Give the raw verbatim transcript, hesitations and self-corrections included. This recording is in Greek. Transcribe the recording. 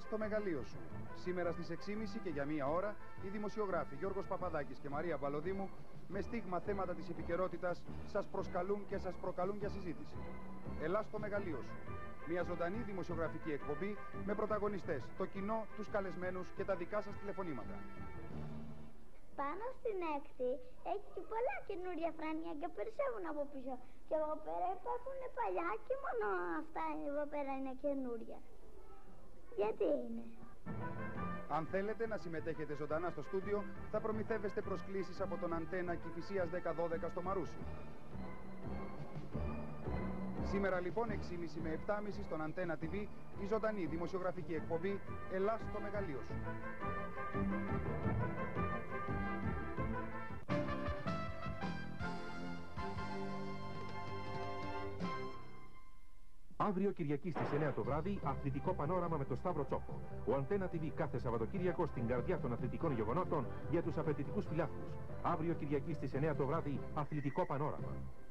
στο μεγαλείο σου. Σήμερα στις έξι και μισή και για μία ώρα οι δημοσιογράφοι Γιώργος Παπαδάκης και Μαρία Μπαλοδήμου με στίγμα θέματα της επικαιρότητας σας προσκαλούν και σας προκαλούν για συζήτηση. Ελάς στο μεγαλείο σου. Μια ζωντανή δημοσιογραφική εκπομπή με πρωταγωνιστές, το κοινό, τους καλεσμένους και τα δικά σας τηλεφωνήματα. Πάνω στην έκτη έχει και πολλά καινούρια φράνια και περισσεύουν από πίσω. Και εδώ πέρα υπάρχουν παλιά και μόνο αυτά εδώ πέρα είναι καινούρια. Γιατί είναι? Αν θέλετε να συμμετέχετε ζωντανά στο στούντιο, θα προμηθεύεστε προσκλήσεις από τον Αντένα Κηφισίας δέκα δώδεκα στο Μαρούσι. Σήμερα λοιπόν έξι και μισή με επτά και μισή στον Αντένα τι βι η ζωντανή δημοσιογραφική εκπομπή Ελάς στο μεγαλείο σου. Αύριο Κυριακή στις εννιά το βράδυ, αθλητικό πανόραμα με το Σταύρο Τσόκο. Ο Αντένα τι βι κάθε Σαββατοκύριακο στην καρδιά των αθλητικών γεγονότων για τους απαιτητικούς φιλάθλους. Αύριο Κυριακή στις εννιά το βράδυ, αθλητικό πανόραμα.